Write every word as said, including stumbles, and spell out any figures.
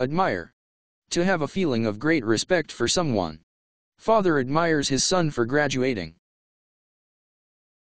Admire. To have a feeling of great respect for someone. Father admires his son for graduating.